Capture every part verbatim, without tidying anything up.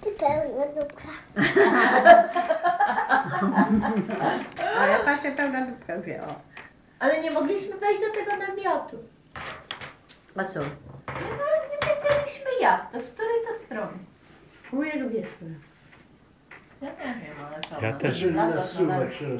ty pełna dupka. A ja patrzę pełna dupka wie, o. Ale nie mogliśmy wejść do tego namiotu. A co? No, nie wiedzieliśmy jak, to z której to strony. Chuję lubię swoje. Ja nie wiem, ale co. Ja no, też. to lata, to lata.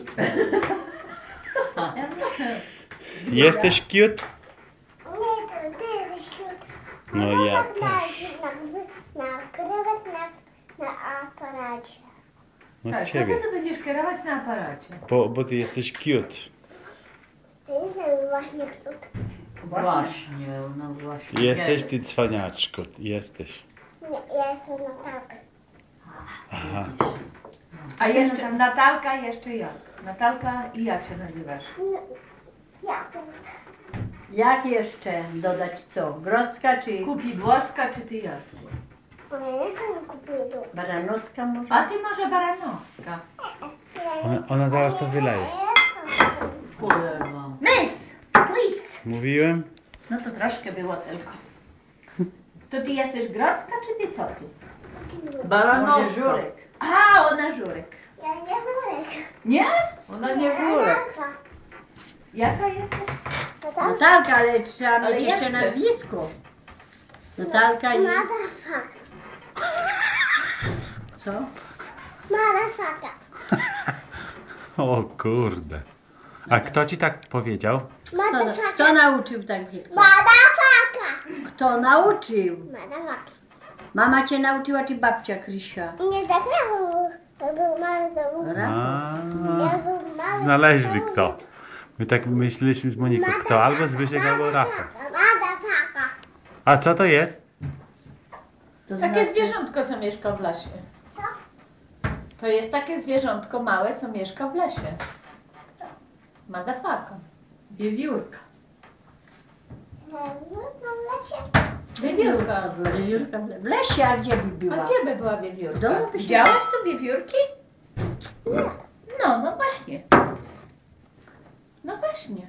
Ja nie wiem. Jesteś cute? Nie, to ty jesteś cute. No ja Na, też. na, na, kierować na, na aparacie. No Tak, co ciebie. ty tu będziesz kierować na aparacie? Bo, bo ty jesteś cute. Ja nie wiem właśnie cute. Właśnie, no właśnie. Jesteś ty cwaniaczku. Jesteś. Nie, ja jestem na tak. Aha. A jeszcze Natalka, jeszcze jak? Natalka i jak się nazywasz? No, ja to Jak jeszcze dodać co? Grodzka czy Kupidłoska czy ty jak? ale ja nie kupuję tu. baranowska może? A ty może Baranowska. Ona, ona zaraz to wyleje. Kurwa. Miss! Please! Mówiłem? No to troszkę było tylko. To ty jesteś Grodzka czy ty co ty? Może Żurek. A, ona Żurek. Ja nie wórek. Nie? Ona nie Żurek. Natalka. Jaka jesteś? Natalka. Natalka, ale trzeba Ale mieć jeszcze jeszcze. nazwisko. Natalka i... Motherfucker. Co? Motherfucker. O kurde. A kto ci tak powiedział? Kto, kto Motherfucker. nauczył tak brzydko? Motherfucker. Kto nauczył? Motherfucker. Mama cię nauczyła czy babcia Krysia? Nie zagrało. To był mały dom. Dobra? A, Ja był mały znaleźli dom. kto. My tak myśleliśmy z Moniką. Kto? Albo Zbyszek, albo Rafał. Motherfucker. A co to jest? To Takie znaczy- zwierzątko, co mieszka w lesie. To jest takie zwierzątko małe, co mieszka w lesie. Madafaka. Wiewiórka. No, no, lecie. Wiewiórka. Wiewiórka w le- W lesie, a gdzie by A była? gdzie by była wiewiórka? Domu by się- Widziałaś tu wiewiórki? No, no właśnie. No właśnie.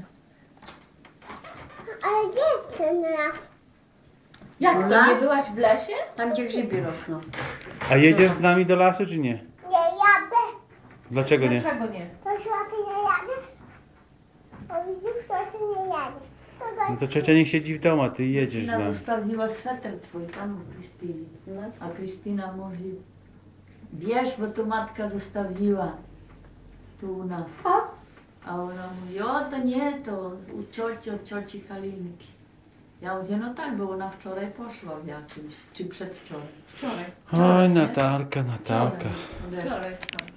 Ale gdzie jest ten las? Jak to, nie Las? byłaś w lesie? Tam gdzie grzyby rosną. A jedziesz z nami do lasu, czy nie? Nie jadę. Dlaczego nie? Dlaczego nie? To ty nie jadę? Bo widzisz, to się nie jadę. To No daj. to ciocia niech siedzi w domu, a ty jedziesz z Krystyna nami. zostawiła sweter twój tam u Krystyny. No. A Krystyna mówi, wiesz, bo tu matka zostawiła tu u nas. A ona mówi, o to nie, to u cioci, od cioci Halinki. Ja mówię, no tak, bo ona wczoraj poszła w jakimś, czy przedwczoraj. Wczoraj. Oj, Natalka, Natalka. Wczoraj. Wczoraj.